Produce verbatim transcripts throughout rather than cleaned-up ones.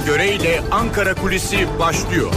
Göre ile Ankara Kulisi başlıyor.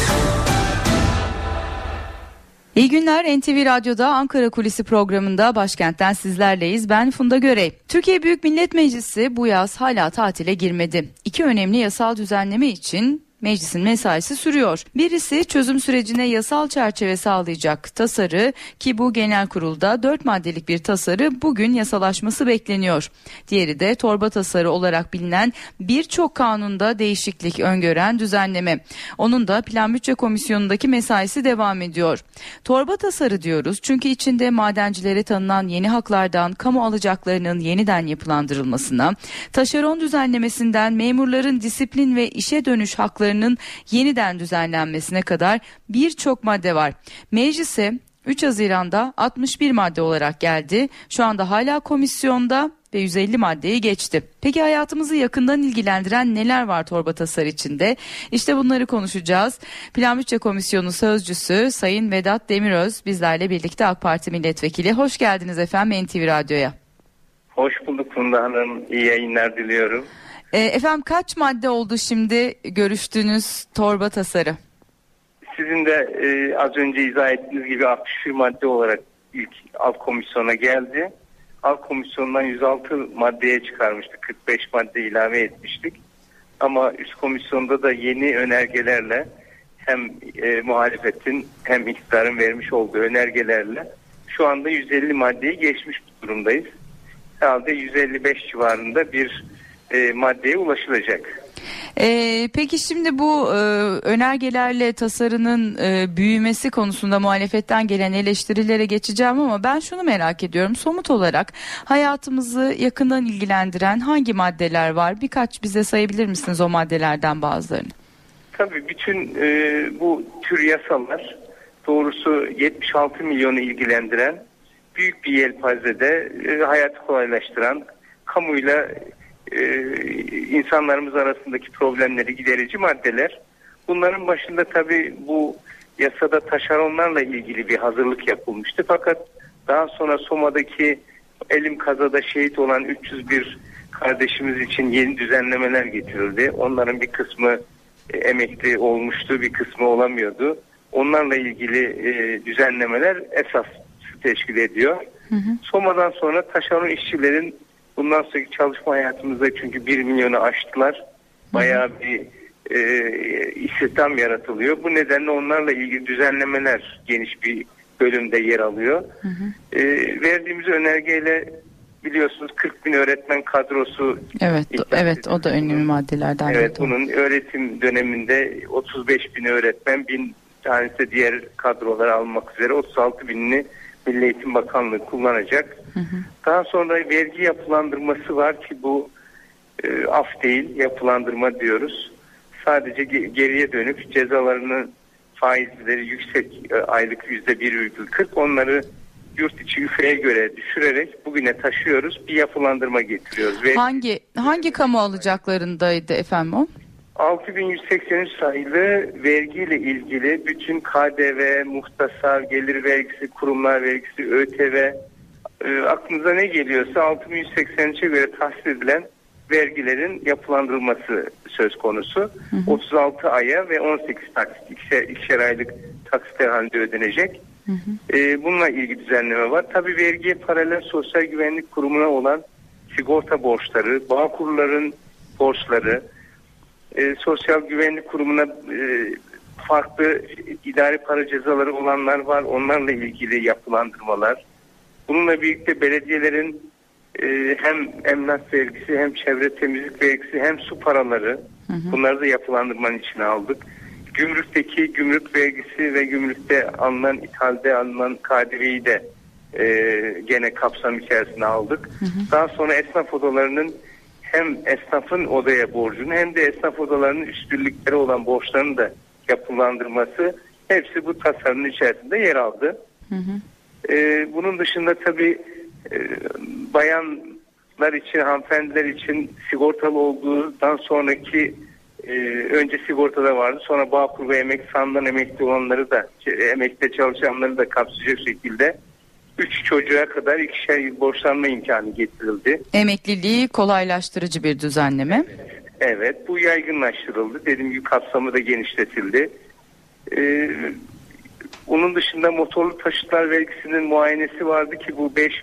İyi günler, N T V Radyo'da Ankara Kulisi programında başkentten sizlerleyiz. Ben Funda Görey. Türkiye Büyük Millet Meclisi bu yaz hala tatile girmedi. İki önemli yasal düzenleme için meclisin mesaisi sürüyor. Birisi çözüm sürecine yasal çerçeve sağlayacak tasarı, ki bu genel kurulda dört maddelik bir tasarı, bugün yasalaşması bekleniyor. Diğeri de torba tasarı olarak bilinen birçok kanunda değişiklik öngören düzenleme. Onun da Plan Bütçe Komisyonu'ndaki mesaisi devam ediyor. Torba tasarı diyoruz çünkü içinde madencilere tanınan yeni haklardan kamu alacaklarının yeniden yapılandırılmasına, taşeron düzenlemesinden memurların disiplin ve işe dönüş hakları yeniden düzenlenmesine kadar birçok madde var. Meclise üç Haziran'da altmış bir madde olarak geldi. Şu anda hala komisyonda ve yüz elli maddeyi geçti. Peki hayatımızı yakından ilgilendiren neler var torba tasarı içinde? İşte bunları konuşacağız. Plan Bütçe Komisyonu Sözcüsü Sayın Vedat Demiröz bizlerle birlikte, AK Parti Milletvekili. Hoş geldiniz efendim N T V Radyo'ya. Hoş bulduk Funda Hanım. İyi yayınlar diliyorum. E, efendim kaç madde oldu şimdi görüştüğünüz torba tasarı? Sizin de e, az önce izah ettiğiniz gibi altmış bir madde olarak ilk alt komisyona geldi. Alt komisyondan yüz altı maddeye çıkarmıştık. kırk beş madde ilave etmiştik. Ama üst komisyonda da yeni önergelerle hem e, muhalefetin hem iktidarın vermiş olduğu önergelerle şu anda yüz elli maddeyi geçmiş durumdayız. Herhalde yüz elli beş civarında bir E, maddeye ulaşılacak. Ee, peki şimdi bu e, önergelerle tasarının e, büyümesi konusunda muhalefetten gelen eleştirilere geçeceğim ama ben şunu merak ediyorum. Somut olarak hayatımızı yakından ilgilendiren hangi maddeler var? Birkaç bize sayabilir misiniz o maddelerden bazılarını? Tabii bütün e, bu tür yasalar doğrusu yetmiş altı milyonu ilgilendiren büyük bir yelpazede e, hayatı kolaylaştıran, kamuyla Ee, insanlarımız arasındaki problemleri giderici maddeler. Bunların başında tabii bu yasada taşeronlarla ilgili bir hazırlık yapılmıştı. Fakat daha sonra Soma'daki elim kazada şehit olan üç yüz bir kardeşimiz için yeni düzenlemeler getirildi. Onların bir kısmı e, emekli olmuştu, bir kısmı olamıyordu. Onlarla ilgili e, düzenlemeler esas teşkil ediyor. Hı hı. Soma'dan sonra taşeron işçilerin bundan sonraki çalışma hayatımızda, çünkü bir milyonu aştılar. Bayağı bir e, istihdam yaratılıyor. Bu nedenle onlarla ilgili düzenlemeler geniş bir bölümde yer alıyor. Hı hı. E, verdiğimiz önergeyle biliyorsunuz kırk bin öğretmen kadrosu. Evet, evet o da önemli maddelerden. Evet, bunun öğretim döneminde otuz beş bin öğretmen, bin tanesi diğer kadroları almak üzere otuz altı binini Milli Eğitim Bakanlığı kullanacak. Hı hı. Daha sonra vergi yapılandırması var ki bu e, af değil, yapılandırma diyoruz. Sadece ge- geriye dönüp cezalarının faizleri yüksek, e, aylık yüzde bir virgül kırk, onları yurt içi üfeye göre düşürerek bugüne taşıyoruz. Bir yapılandırma getiriyoruz. Ve hangi hangi kamu alacaklarındaydı efendim o? altı bin yüz seksen üç sayılı vergiyle ilgili bütün K D V, muhtasar, gelir vergisi, kurumlar vergisi, ÖTV, e, aklınıza ne geliyorsa altı bin yüz seksen üçe göre tahsis edilen vergilerin yapılandırılması söz konusu. Hı hı. otuz altı aya ve on sekiz taksit, ikişer, ikişer aylık taksitler halinde ödenecek. Hı hı. E, bununla ilgili düzenleme var. Tabii vergiye paralel Sosyal Güvenlik Kurumu'na olan sigorta borçları, Bağkurların borçları, E, Sosyal Güvenlik Kurumu'na e, farklı idari para cezaları olanlar var. Onlarla ilgili yapılandırmalar. Bununla birlikte belediyelerin e, hem emlak vergisi, hem çevre temizlik vergisi, hem su paraları, hı hı. bunları da yapılandırmanın içine aldık. Gümrükteki gümrük vergisi ve gümrükte alınan, ithalde alınan K D V'yi de e, gene kapsam içerisine aldık. Hı hı. Daha sonra esnaf odalarının hem esnafın odaya borcunu hem de esnaf odalarının üst birlikleri olan borçlarını da yapılandırması, hepsi bu tasarının içerisinde yer aldı. Hı hı. Ee, bunun dışında tabii e, bayanlar için, hanımefendiler için sigortalı olduğundan sonraki e, önce sigortada vardı, sonra Bağkur ve emek sandan emekli olanları da, emekli çalışanları da kapsayacak şekilde üç çocuğa kadar ikişer yıl borçlanma imkanı getirildi. Emekliliği kolaylaştırıcı bir düzenleme. Evet, bu yaygınlaştırıldı. Dediğim gibi kapsamı da genişletildi. Ee, onun dışında motorlu taşıtlar vergisinin muayenesi vardı ki bu beş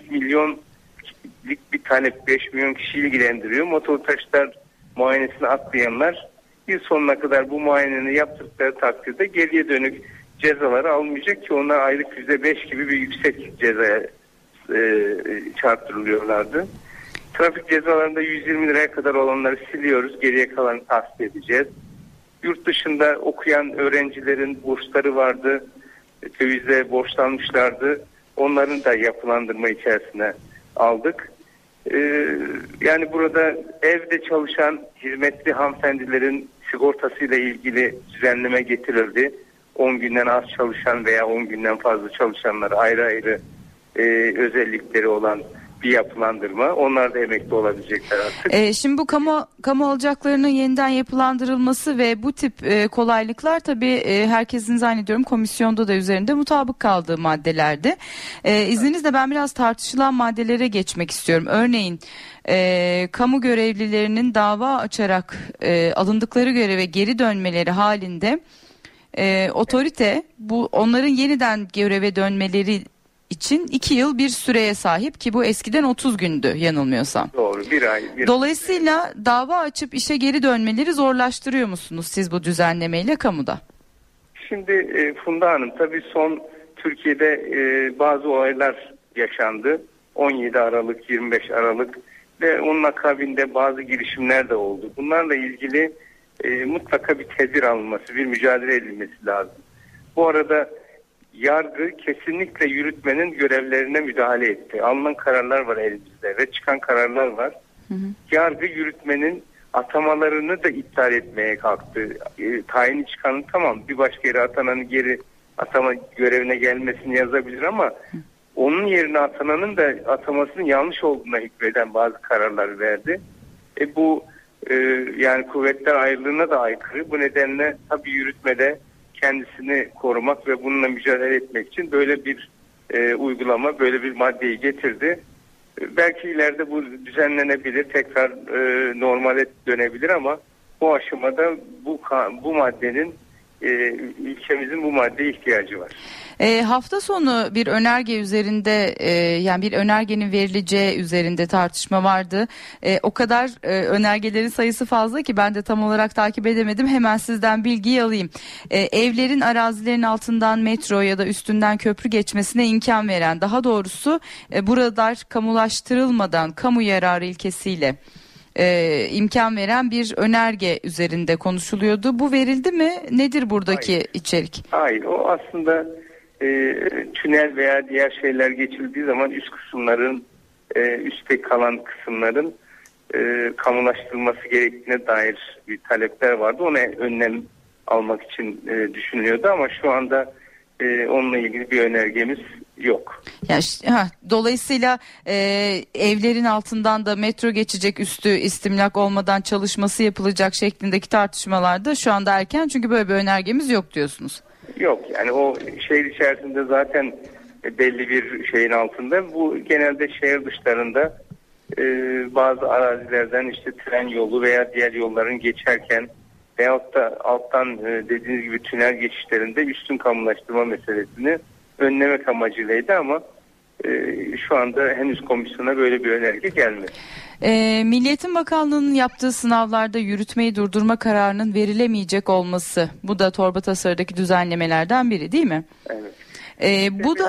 milyonlik bir talep, beş milyon kişi ilgilendiriyor. Motorlu taşıtlar muayenesini atlayanlar yıl sonuna kadar bu muayeneni yaptıkları takdirde geriye dönük cezaları almayacak ki onlar aylık yüzde beş gibi bir yüksek cezaya e, çarptırılıyorlardı. Trafik cezalarında yüz yirmi liraya kadar olanları siliyoruz. Geriye kalanı tahsis edeceğiz. Yurt dışında okuyan öğrencilerin bursları vardı. Dövizle borçlanmışlardı. Onların da yapılandırma içerisine aldık. Ee, yani burada evde çalışan hizmetli hanımefendilerin sigortasıyla ilgili düzenleme getirildi. on günden az çalışan veya on günden fazla çalışanlara ayrı ayrı e, özellikleri olan bir yapılandırma. Onlar da emekli olabilecekler artık. E, şimdi bu kamu kamu alacaklarının yeniden yapılandırılması ve bu tip e, kolaylıklar tabii e, herkesin zannediyorum komisyonda da üzerinde mutabık kaldığı maddelerdi. E, izninizle ben biraz tartışılan maddelere geçmek istiyorum. Örneğin e, kamu görevlilerinin dava açarak e, alındıkları göreve geri dönmeleri halinde e, otorite bu onların yeniden göreve dönmeleri için iki yıl bir süreye sahip ki bu eskiden otuz gündü yanılmıyorsam. Doğru, bir ay. Bir Dolayısıyla dava açıp işe geri dönmeleri zorlaştırıyor musunuz siz bu düzenlemeyle kamuda? Şimdi e, Funda Hanım, tabii son Türkiye'de e, bazı olaylar yaşandı. on yedi Aralık, yirmi beş Aralık ve onun akabinde bazı girişimler de oldu. Bunlarla ilgili e, mutlaka bir tedbir alınması, bir mücadele edilmesi lazım. Bu arada yargı kesinlikle yürütmenin görevlerine müdahale etti. Alınan kararlar var elimizde ve çıkan kararlar var. Hı hı. Yargı yürütmenin atamalarını da iptal etmeye kalktı. E, tayini çıkanın tamam bir başka yere atananın geri atama görevine gelmesini yazabilir ama hı. onun yerine atananın da atamasının yanlış olduğuna hükmeden bazı kararlar verdi. E, bu e, yani kuvvetler ayrılığına da aykırı. Bu nedenle tabii yürütmede kendisini korumak ve bununla mücadele etmek için böyle bir e, uygulama, böyle bir maddeyi getirdi. E, belki ileride bu düzenlenebilir, tekrar e, normale dönebilir ama bu aşamada bu bu maddenin e, ülkemizin bu maddeye ihtiyacı var. E, hafta sonu bir önerge üzerinde e, yani bir önergenin verileceği üzerinde tartışma vardı. E, o kadar e, önergelerin sayısı fazla ki ben de tam olarak takip edemedim. Hemen sizden bilgiyi alayım. E, evlerin arazilerin altından metro ya da üstünden köprü geçmesine imkan veren, daha doğrusu e, buralar kamulaştırılmadan kamu yararı ilkesiyle e, imkan veren bir önerge üzerinde konuşuluyordu. Bu verildi mi? Nedir buradaki Hayır. içerik? Hayır, o aslında E, tünel veya diğer şeyler geçildiği zaman üst kısımların e, üstte kalan kısımların e, kamulaştırılması gerektiğine dair bir talepler vardı. Ona önlem almak için e, düşünülüyordu ama şu anda e, onunla ilgili bir önergemiz yok. Ya, ha, dolayısıyla e, evlerin altından da metro geçecek, üstü istimlak olmadan çalışması yapılacak şeklindeki tartışmalarda şu anda erken, çünkü böyle bir önergemiz yok diyorsunuz. Yok, yani o şehir içerisinde zaten belli bir şeyin altında. Bu genelde şehir dışlarında e, bazı arazilerden işte tren yolu veya diğer yolların geçerken veyahut da alttan e, dediğiniz gibi tünel geçişlerinde üstün kamulaştırma meselesini önlemek amacıylaydı ama e, şu anda henüz komisyona böyle bir önerge gelmedi. E, Milli Eğitim Bakanlığı'nın yaptığı sınavlarda yürütmeyi durdurma kararının verilemeyecek olması, bu da torba tasarıdaki düzenlemelerden biri değil mi? Evet. E, bu da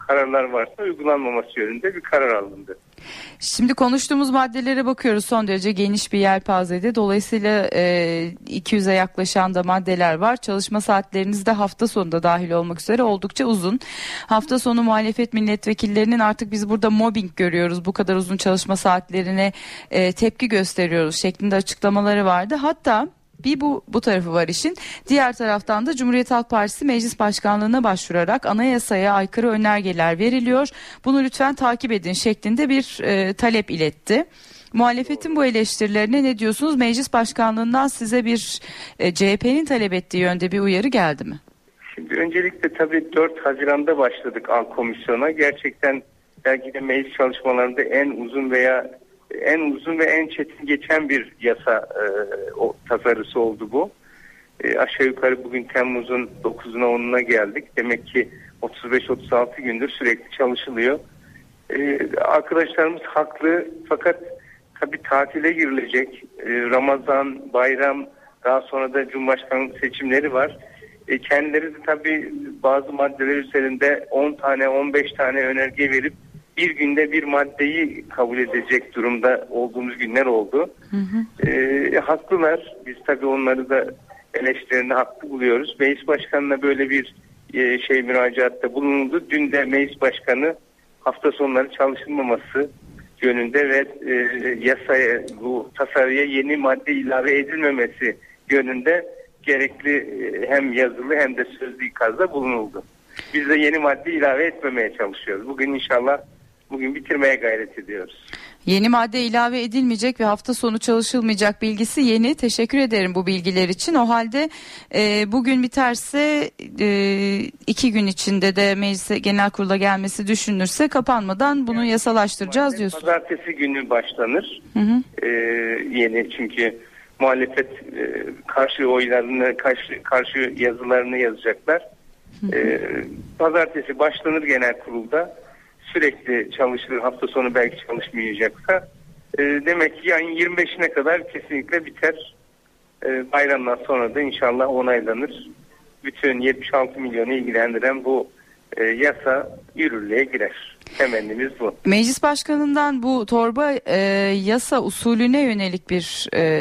kararlar varsa uygulanmaması yönünde bir karar alındı. Şimdi konuştuğumuz maddelere bakıyoruz, son derece geniş bir yelpazede. Dolayısıyla e, iki yüze yaklaşan da maddeler var. Çalışma saatleriniz de hafta sonunda dahil olmak üzere oldukça uzun. Hafta sonu muhalefet milletvekillerinin artık biz burada mobbing görüyoruz, bu kadar uzun çalışma saatlerine e, tepki gösteriyoruz şeklinde açıklamaları vardı. Hatta bir bu, bu tarafı var işin. Diğer taraftan da Cumhuriyet Halk Partisi Meclis Başkanlığı'na başvurarak anayasaya aykırı önergeler veriliyor, bunu lütfen takip edin şeklinde bir e, talep iletti. Muhalefetin bu eleştirilerine ne diyorsunuz? Meclis Başkanlığı'ndan size bir e, C H P'nin talep ettiği yönde bir uyarı geldi mi? Şimdi öncelikle tabii dört Haziran'da başladık An Komisyon'a. Gerçekten belki de meclis çalışmalarında en uzun veya en uzun ve en çetin geçen bir yasa e, o, tasarısı oldu bu. E, aşağı yukarı bugün Temmuz'un dokuzuna onuna geldik. Demek ki otuz beş otuz altı gündür sürekli çalışılıyor. E, arkadaşlarımız haklı, fakat tabii tatile girilecek. E, Ramazan, bayram, daha sonra da Cumhurbaşkanlığı seçimleri var. E, kendileri de tabii bazı maddeler üzerinde on tane on beş tane önerge verip bir günde bir maddeyi kabul edecek durumda olduğumuz günler oldu. Hı hı. E, haklılar. Biz tabii onları da eleştirilerini haklı buluyoruz. Meclis Başkanı'na böyle bir e, şey müracaatta bulundu. Dün de Meclis Başkanı hafta sonları çalışılmaması yönünde ve e, yasaya, bu tasarıya yeni madde ilave edilmemesi yönünde gerekli e, hem yazılı hem de sözlü ikazda bulunuldu. Biz de yeni madde ilave etmemeye çalışıyoruz. Bugün inşallah bugün bitirmeye gayret ediyoruz. Yeni madde ilave edilmeyecek ve hafta sonu çalışılmayacak bilgisi yeni. Teşekkür ederim bu bilgiler için. O halde e, bugün biterse e, iki gün içinde de meclise, genel kurula gelmesi düşünülürse kapanmadan bunu yani, yasalaştıracağız diyorsun. Pazartesi günü başlanır. Hı hı. E, yeni çünkü muhalefet e, karşı oylarını, karşı, karşı yazılarını yazacaklar. Hı hı. E, pazartesi başlanır genel kurulda. Sürekli çalışılır, hafta sonu belki çalışmayacaksa e, demek ki yani yirmi beşine kadar kesinlikle biter. E, bayramdan sonra da inşallah onaylanır. Bütün yetmiş altı milyonu ilgilendiren bu e, yasa yürürlüğe girer. Temennimiz bu. Meclis Başkanı'ndan bu torba e, yasa usulüne yönelik bir e,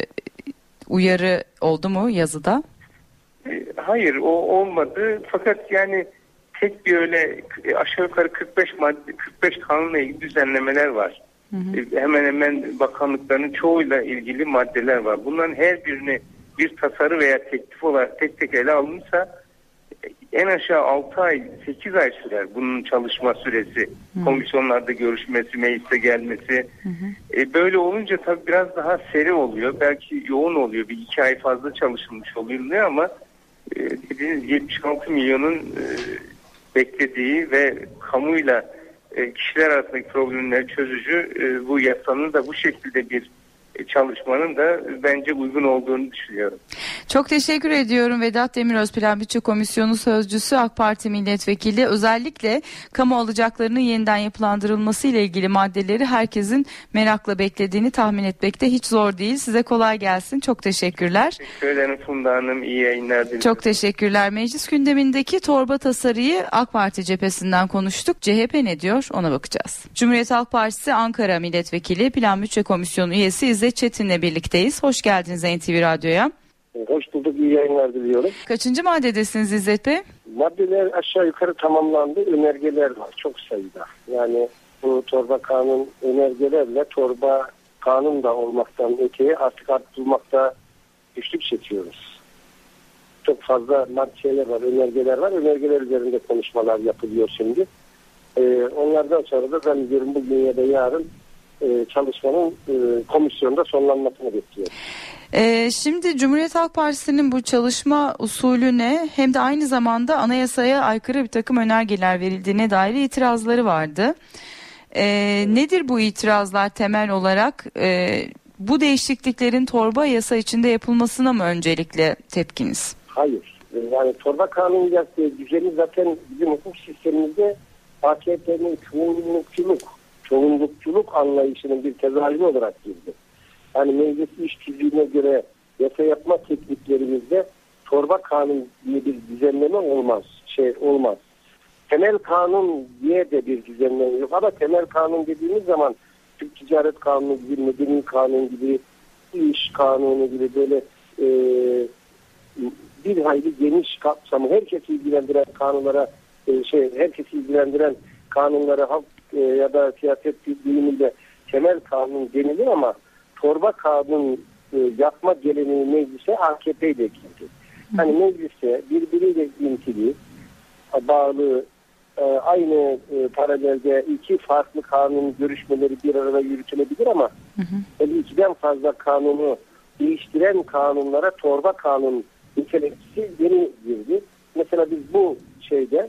uyarı oldu mu yazıda? E, hayır, o olmadı. Fakat yani tek bir öyle aşağı yukarı kırk beş madde, kırk beş kanunla ilgili düzenlemeler var. Hı hı. Hemen hemen bakanlıkların çoğuyla ilgili maddeler var. Bunların her birini bir tasarı veya teklif olarak tek tek ele alınırsa en aşağı altı ay sekiz ay sürer bunun çalışma süresi. Hı. Komisyonlarda görüşmesi, meclise gelmesi. Hı hı. E, böyle olunca tabii biraz daha seri oluyor. Belki yoğun oluyor. Bir iki ay fazla çalışılmış oluyor ama e, dediğiniz yetmiş altı milyonun e, beklediği ve kamuyla e, kişiler arasındaki problemleri çözücü e, bu yasanın da bu şekilde bir e, çalışmanın da bence uygun olduğunu düşünüyorum. Çok teşekkür ediyorum. Vedat Demiröz, Plan Bütçe Komisyonu Sözcüsü, AK Parti Milletvekili. Özellikle kamu alacaklarının yeniden yapılandırılması ile ilgili maddeleri herkesin merakla beklediğini tahmin etmekte hiç zor değil. Size kolay gelsin. Çok teşekkürler. Teşekkür ederim Funda Hanım. İyi yayınlar dilerim. Çok teşekkürler. Meclis gündemindeki torba tasarıyı AK Parti cephesinden konuştuk. C H P ne diyor? Ona bakacağız. Cumhuriyet Halk Partisi Ankara Milletvekili, Plan Bütçe Komisyonu üyesi İzzet Çetin'le birlikteyiz. Hoş geldiniz N T V Radyo'ya. Hoş bulduk, iyi yayınlar diliyorum. Kaçıncı maddedesiniz İzzet Bey? Maddeler aşağı yukarı tamamlandı, önergeler var çok sayıda. Yani bu torba kanun önergelerle torba kanun da olmaktan öteye artık arttırmakta güçlük çekiyoruz. Çok fazla maddeler var, önergeler var. Önergeler üzerinde konuşmalar yapılıyor şimdi. Ee, onlardan sonra da ben diyorum bugün ya da yarın e, çalışmanın e, komisyonda sonlanmasını bekliyorum. Ee, şimdi Cumhuriyet Halk Partisi'nin bu çalışma usulüne hem de aynı zamanda anayasaya aykırı bir takım önergeler verildiğine dair itirazları vardı. Ee, nedir bu itirazlar temel olarak? Ee, bu değişikliklerin torba yasa içinde yapılmasına mı öncelikle tepkiniz? Hayır. Yani torba kanunu yaptığı düzeni zaten bizim hukuk sistemimizde A K P'nin çoğunlukçuluk, çoğunlukçuluk anlayışının bir tezahürü olarak girdi. Yani meclis iş tüzüğüne göre yasa yapma tekniklerimizde torba kanun diye bir düzenleme olmaz, şey olmaz. temel kanun diye de bir düzenleme yok. Ama temel kanun dediğimiz zaman Türk Ticaret Kanunu gibi, Medeni Kanun gibi, İş Kanunu gibi böyle e, bir hayli geniş kapsamı, herkesi ilgilendiren kanunlara, e, şey herkesi ilgilendiren kanunlara halk e, ya da siyaset biliminde temel kanun denilir ama torba kanun e, yapma geleneği meclise A K P ile girdi. Hani meclise birbiriyle ilintili, bağlı, e, aynı e, paralelde iki farklı kanun görüşmeleri bir arada yürütülebilir ama elli ikiden fazla kanunu değiştiren kanunlara torba kanun nitelikçisi yeni girdi. Mesela biz bu şeyde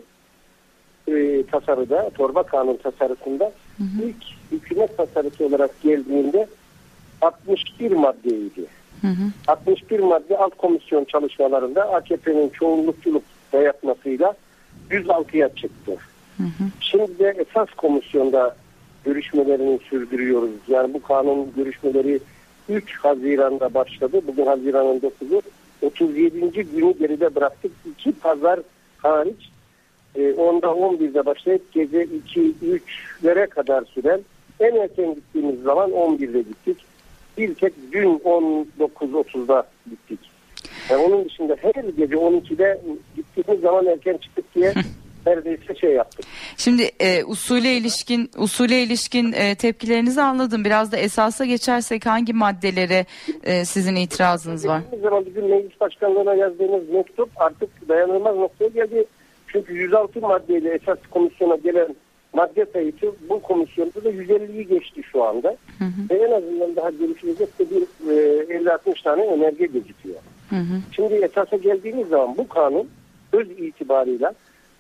e, tasarıda, torba kanun tasarısında hı hı. ilk hükümet tasarısı olarak geldiğinde altmış bir maddeydi. Hı hı. altmış bir madde alt komisyon çalışmalarında A K P'nin çoğunlukçuluk dayatmasıyla yüz altıya çıktı. Hı hı. Şimdi de esas komisyonda görüşmelerini sürdürüyoruz. Yani bu kanun görüşmeleri üç Haziran'da başladı. Bugün Haziran'ın dokuzu. otuz yedinci günü geride bıraktık. İki pazar hariç onda on birde başlayıp gece iki üçlere kadar süren, en erken gittiğimiz zaman on birde gittik. Bir tek dün on dokuz otuzda gittik. Yani onun dışında her gece on ikide gittiğimiz zaman erken çıktık diye neredeyse şey yaptık. Şimdi e, usule ilişkin usule ilişkin e, tepkilerinizi anladım. Biraz da esasa geçersek hangi maddelere e, sizin itirazınız var? Bizim zaman bizim meclis başkanlığına yazdığımız mektup artık dayanılmaz noktaya geldi. Çünkü yüz altı maddeyle esas komisyona gelen madde sayısı bu komisyonda da yüz elliyi geçti şu anda. Hı hı. Ve en azından daha görüşülecek de bir e, elli altmış tane önerge gözüküyor. Hı hı. Şimdi esasa geldiğimiz zaman bu kanun öz itibarıyla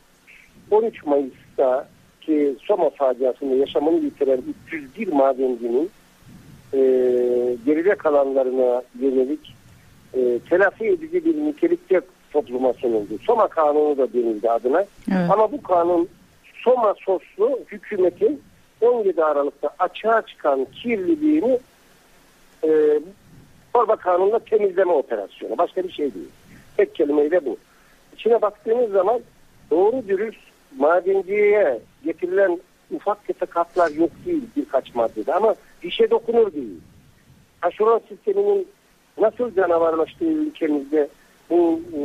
on üç Mayıs'ta ki Soma faciasında yaşamını yitiren üç yüz bir madencinin e, geride kalanlarına yönelik e, telafi edici bir nitelikte topluma sunuldu. Soma Kanunu da denildi adına. Evet. Ama bu kanun Soma soslu hükümetin on yedi Aralık'ta açığa çıkan kirliliğini e, torba kanunla temizleme operasyonu. Başka bir şey değil. Tek kelimeyle bu. İçine baktığınız zaman doğru dürüst madenciliğe getirilen ufak tefek hatlar yok değil birkaç maddede ama işe dokunur değil. Taşeron sisteminin nasıl canavarlaştığı ülkemizde bu e,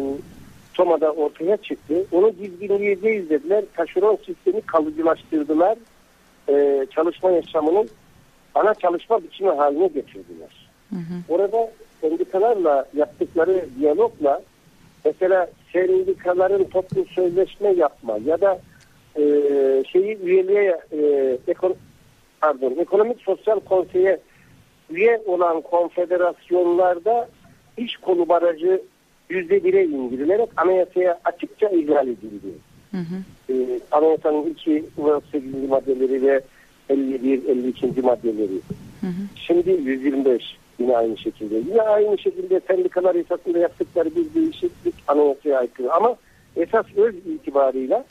Soma'da ortaya çıktı. Onu dizginleyeceğiz dediler. Taşeron sistemi kalıcılaştırdılar. E, çalışma yaşamının ana çalışma biçimi haline getirdiler. Hı hı. Orada sendikalarla yaptıkları diyalogla mesela sendikaların toplu sözleşme yapma ya da e, şeyi üyeliğe e, ekon, pardon, ekonomik sosyal konseye üye olan konfederasyonlarda iş kolu barajı yüzde bire indirilerek anayasaya açıkça ihlal edildi. Hı hı. E, anayasanın iki sekizinci maddeleri ve elli bir elli ikinci maddeleri. Hı hı. Şimdi yüz yirmi beş yine aynı şekilde. Yine aynı şekilde sendikalar esasında yaptıkları bir değişiklik anayasaya aykırı. Ama esas öz itibarıyla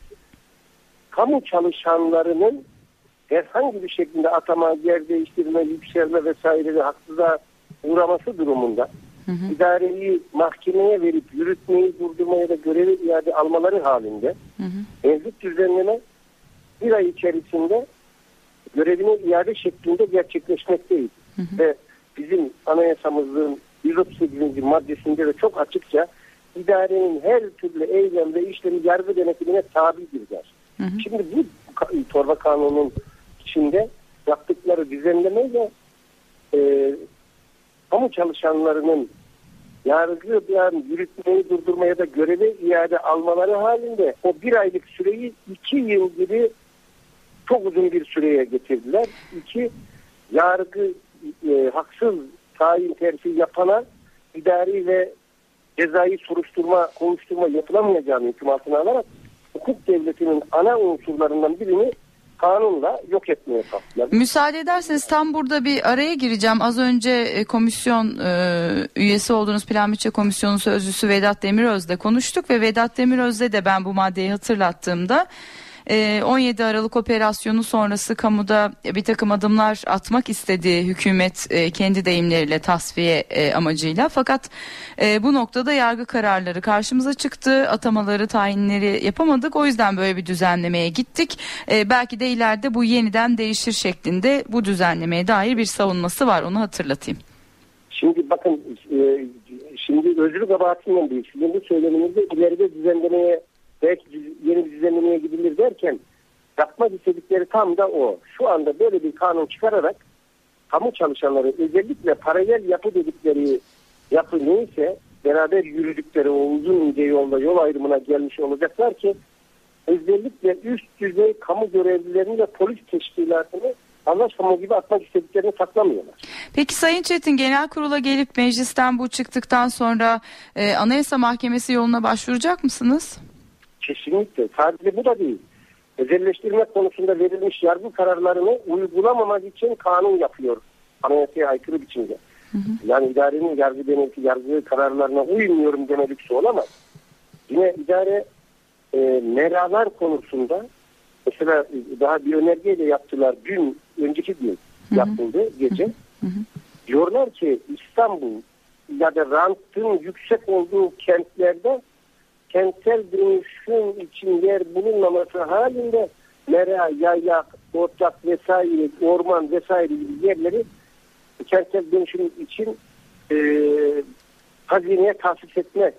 kamu çalışanlarının herhangi bir şekilde atama, yer değiştirme, yükselme vesaire haksıza uğraması durumunda hı hı. idareyi mahkemeye verip yürütmeyi durdurmaya da görevi iade almaları halinde hı hı. mevcut düzenleme bir ay içerisinde görevini iade şeklinde gerçekleşmekteyiz. Hı hı. Ve bizim anayasamızın yüz otuz sekizinci maddesinde de çok açıkça idarenin her türlü eylem ve işlemi yargı denetimine tabidir der. Hı hı. Şimdi bu torba kanunun içinde yaptıkları düzenlemeyle e, kamu çalışanlarının yargı yani yürütmeyi durdurmaya da göreve iade almaları halinde o bir aylık süreyi iki yıl gibi çok uzun bir süreye getirdiler. İki, yargı e, haksız tayin terfi yapana idari ve cezai soruşturma, kovuşturma yapılamayacağını hüküm altına alarak hukuk devletinin ana unsurlarından birini kanunla yok etmeye kalktılar. Müsaade ederseniz tam burada bir araya gireceğim. Az önce komisyon e, üyesi olduğunuz Plan Bütçe Komisyonu Sözcüsü Vedat Demiröz'le konuştuk ve Vedat Demiröz'le de ben bu maddeyi hatırlattığımda on yedi Aralık operasyonu sonrası kamuda bir takım adımlar atmak istediği hükümet kendi deyimleriyle tasfiye amacıyla. Fakat bu noktada yargı kararları karşımıza çıktı. Atamaları, tayinleri yapamadık. O yüzden böyle bir düzenlemeye gittik. Belki de ileride bu yeniden değişir şeklinde bu düzenlemeye dair bir savunması var. Onu hatırlatayım. Şimdi bakın, şimdi özür kabahatinden değil. Sizin bu söyleminizde ileride düzenlemeye, belki yeni bir düzenlemeye gidilir derken yapmak istedikleri tam da o. Şu anda böyle bir kanun çıkararak kamu çalışanları, özellikle paralel yapı dedikleri yapı neyse, beraber yürüdükleri o uzun ince yolda yol ayrımına gelmiş olacaklar ki özellikle üst düzey kamu görevlilerini ve polis teşkilatını anlaşma gibi atmak istediklerini saklamıyorlar. Peki Sayın Çetin, genel kurula gelip meclisten bu çıktıktan sonra e, Anayasa Mahkemesi yoluna başvuracak mısınız? Kesinlikle. Sadece bu da değil. Özelleştirme konusunda verilmiş yargı kararlarını uygulamamak için kanun yapıyor. Anayasaya aykırı biçimde. Hı hı. Yani idarenin yargı denetli yargı kararlarına uymuyorum deme lüksü olamaz. Yine idare e, meralar konusunda mesela daha bir önergeyle yaptılar. Dün, önceki gün hı hı. yapıldı gece. Hı hı. Diyorlar ki İstanbul ya da rantın yüksek olduğu kentlerde kentsel dönüşüm için yer bulunmaması halinde mera, yayla, ortak vesaire, orman vesaire gibi yerleri kentsel dönüşüm için e, hazineye tahsis etme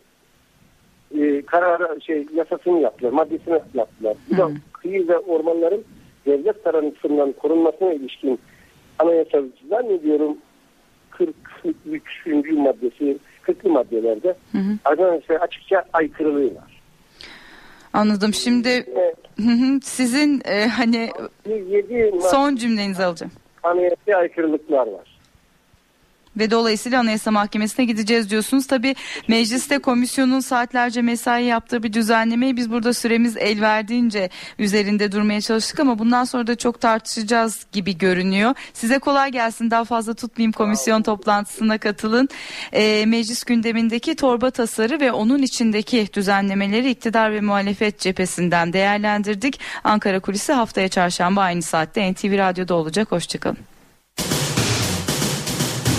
e, kararı şey yasasını yaptılar, maddesini yaptılar. Bu da kıyı ve ormanların devlet tarafından korunmasına ilişkin anayasa zannediyorum kırk üçüncü maddesi, kırklı maddelerde hı hı. Arkadaşlar açıkça aykırılığı var. Anladım. Şimdi evet. sizin e, hani son cümlenizi alacağım. Anayasa aykırılıklar var. Ve dolayısıyla Anayasa Mahkemesi'ne gideceğiz diyorsunuz. Tabii mecliste komisyonun saatlerce mesai yaptığı bir düzenlemeyi biz burada süremiz el verdiğince üzerinde durmaya çalıştık ama bundan sonra da çok tartışacağız gibi görünüyor. Size kolay gelsin. Daha fazla tutmayayım, komisyon toplantısına katılın. E, meclis gündemindeki torba tasarı ve onun içindeki düzenlemeleri iktidar ve muhalefet cephesinden değerlendirdik. Ankara Kulisi haftaya çarşamba aynı saatte N T V Radyo'da olacak. Hoşçakalın.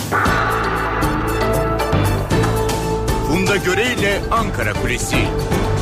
Funda Göre ile Ankara Kulisi.